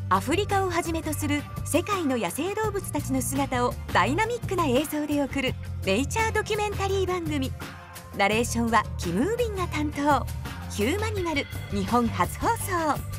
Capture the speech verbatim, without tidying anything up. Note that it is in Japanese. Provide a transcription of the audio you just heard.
アフリカをはじめとする世界の野生動物たちの姿をダイナミックな映像で送るネイチャードキュメンタリー番組。ナレーションはキム・ウビンが担当。ヒューマニマル日本初放送。